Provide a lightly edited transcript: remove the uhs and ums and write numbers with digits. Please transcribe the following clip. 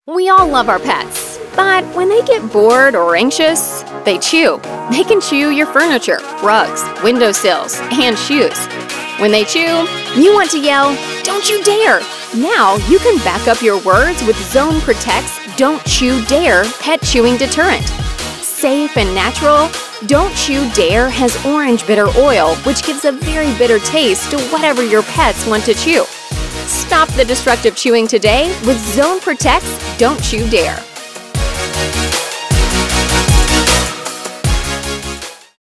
We all love our pets, but when they get bored or anxious, they chew. They can chew your furniture, rugs, windowsills, and shoes. When they chew, you want to yell, "Don't you dare!" Now you can back up your words with Zone Protect's Don't Chew Dare pet chewing deterrent. Safe and natural, Don't Chew Dare has orange bitter oil, which gives a very bitter taste to whatever your pets want to chew. Stop the destructive chewing today with Zone Protect's Don't Chew Dare.